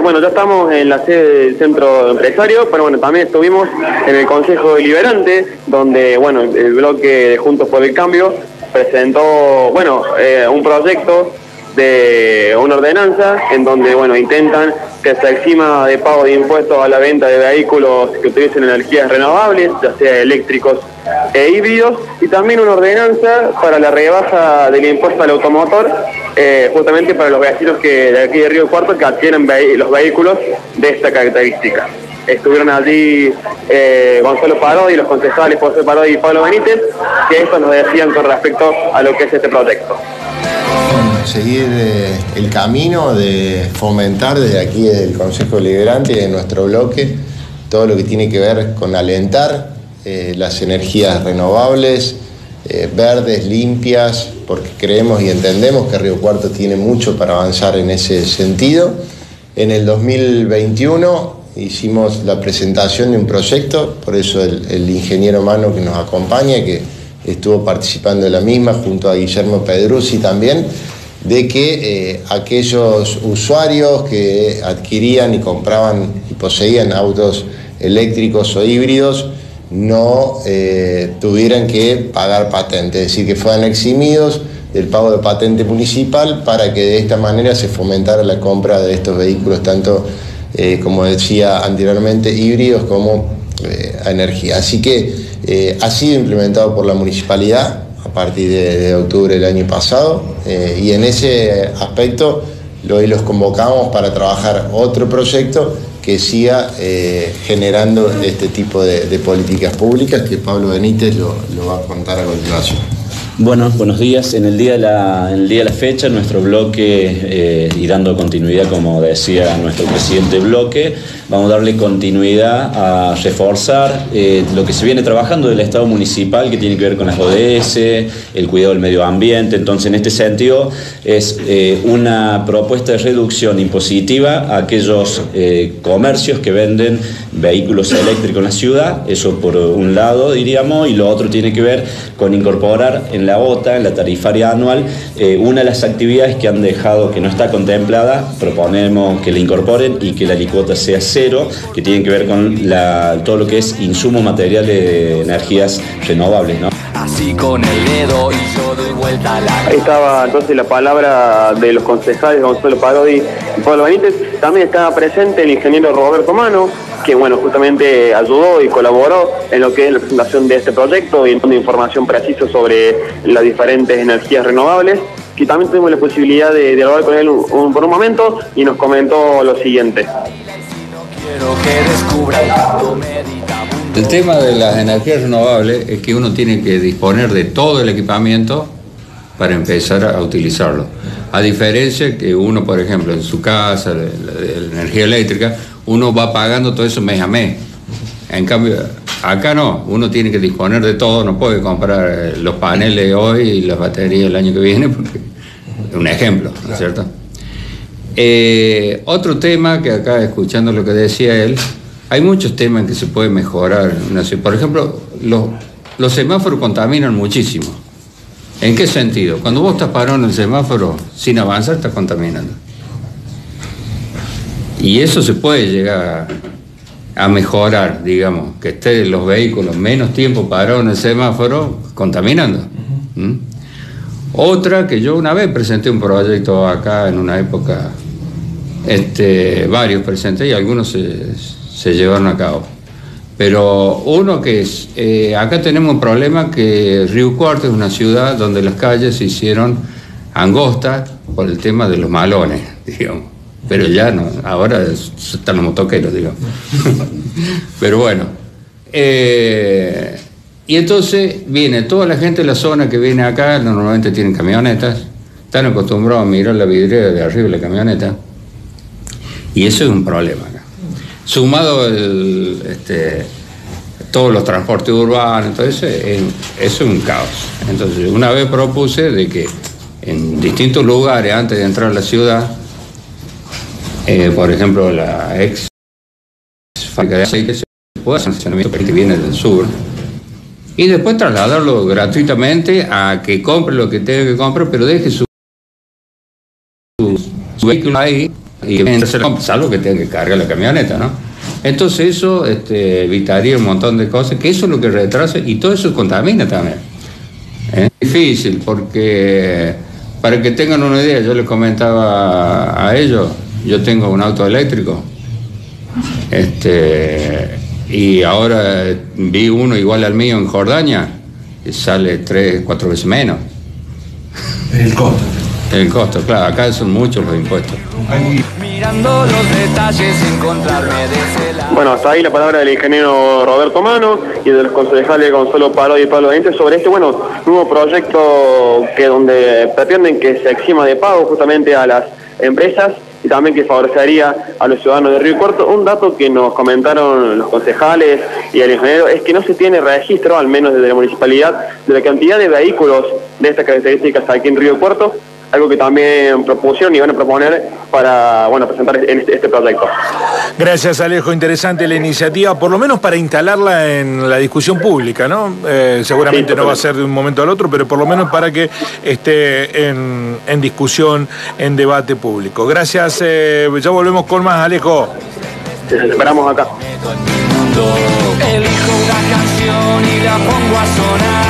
Bueno, ya estamos en la sede del centro empresario, pero bueno, también estuvimos en el Consejo Deliberante, donde, bueno, el bloque de Juntos por el Cambio presentó, bueno, un proyecto de una ordenanza en donde, bueno, intentan que se exima de pago de impuestos a la venta de vehículos que utilicen energías renovables, ya sea eléctricos e híbridos, y también una ordenanza para la rebaja del impuesto al automotor, justamente para los vecinos de aquí de Río Cuarto que adquieren los vehículos de esta característica. Estuvieron allí Gonzalo Parodi, los concejales José Parodi y Pablo Benítez, que esto nos decían con respecto a lo que es este proyecto. Seguir el camino de fomentar desde aquí, desde el Consejo Deliberante y de nuestro bloque, todo lo que tiene que ver con alentar las energías renovables, verdes, limpias, porque creemos y entendemos que Río Cuarto tiene mucho para avanzar en ese sentido. En el 2021 hicimos la presentación de un proyecto, por eso el ingeniero Mano que nos acompaña, que estuvo participando de la misma, junto a Guillermo Pedruzzi también, de que aquellos usuarios que adquirían y compraban y poseían autos eléctricos o híbridos no tuvieran que pagar patente, es decir, que fueran eximidos del pago de patente municipal para que de esta manera se fomentara la compra de estos vehículos, tanto, como decía anteriormente, híbridos como a energía. Así que ha sido implementado por la municipalidad a partir de octubre del año pasado, y en ese aspecto hoy los convocamos para trabajar otro proyecto que siga generando este tipo de políticas públicas, que Pablo Benítez lo va a contar a continuación. Bueno, buenos días. En el día de la fecha, nuestro bloque, y dando continuidad, como decía nuestro presidente del bloque, vamos a darle continuidad a reforzar lo que se viene trabajando del Estado municipal, que tiene que ver con las ODS, el cuidado del medio ambiente. Entonces, en este sentido, es una propuesta de reducción impositiva a aquellos comercios que venden vehículos eléctricos en la ciudad. Eso por un lado, diríamos, y lo otro tiene que ver con incorporar en la OTA, en la tarifaria anual, una de las actividades que han dejado, que no está contemplada, proponemos que la incorporen y que la alícuota sea cero, que tienen que ver con todo lo que es insumos materiales de energías renovables, ¿no? Así con el dedo y yo doy vuelta a la... Ahí estaba entonces la palabra de los concejales Gonzalo Parodi y Pablo Benítez. También estaba presente el ingeniero Roberto Mano, que bueno, justamente ayudó y colaboró en lo que es la presentación de este proyecto y dando información precisa sobre las diferentes energías renovables, que también tuvimos la posibilidad de dialogar con él por un momento, y nos comentó lo siguiente. El tema de las energías renovables es que uno tiene que disponer de todo el equipamiento para empezar a utilizarlo. A diferencia que uno, por ejemplo, en su casa, de la energía eléctrica, uno va pagando todo eso mes a mes. En cambio, acá no, uno tiene que disponer de todo, no puede comprar los paneles hoy y las baterías el año que viene, porque es un ejemplo, ¿no es cierto? Otro tema que acá, escuchando lo que decía él, hay muchos temas en que se puede mejorar. Por ejemplo, los semáforos contaminan muchísimo. ¿En qué sentido? Cuando vos estás parado en el semáforo sin avanzar, estás contaminando. Y eso se puede llegar a mejorar, digamos, que estén los vehículos menos tiempo parados en el semáforo contaminando. Otra, que yo una vez presenté un proyecto acá en una época, varios presenté y algunos se llevaron a cabo. Pero uno que es, acá tenemos un problema que Río Cuarto es una ciudad donde las calles se hicieron angostas por el tema de los malones, digamos. Pero ya no, ahora están los motoqueros, digamos. Pero bueno. Y entonces viene toda la gente de la zona que viene acá, normalmente tienen camionetas, están acostumbrados a mirar la vidriera de arriba de la camioneta, y eso es un problema acá. Sumado todos los transportes urbanos, entonces eso es un caos. Entonces una vez propuse de que en distintos lugares antes de entrar a la ciudad, por ejemplo la ex fábrica de aceite, se pueda hacer estacionamiento que viene del sur y después trasladarlo gratuitamente a que compre lo que tenga que comprar, pero deje su vehículo ahí y salvo que tenga que cargar la camioneta, ¿no? Entonces eso evitaría un montón de cosas, que eso es lo que retrasa y todo eso contamina también. Es difícil porque, para que tengan una idea, yo les comentaba a ellos, yo tengo un auto eléctrico, y ahora vi uno igual al mío en Jordania, y sale 3-4 veces menos. El costo. El costo, claro, acá son muchos los impuestos. Mirando los detalles, encontrarme de ese lado. Bueno, hasta ahí la palabra del ingeniero Roberto Mano y de los concejales Gonzalo Paró y Pablo Benítez sobre este, nuevo proyecto que donde pretenden que se exima de pago justamente a las empresas y también que favorecería a los ciudadanos de Río Cuarto. Un dato que nos comentaron los concejales y el ingeniero es que no se tiene registro, al menos desde la municipalidad, de la cantidad de vehículos de estas características aquí en Río Cuarto, algo que también propusieron y van a proponer para presentar este proyecto. Gracias, Alejo. Interesante la iniciativa, por lo menos para instalarla en la discusión pública, ¿no? Seguramente sí, no va a ser de un momento al otro, pero por lo menos para que esté en discusión, en debate público. Gracias, ya volvemos con más, Alejo. Esperamos acá. Elijo una canción y la pongo a sonar.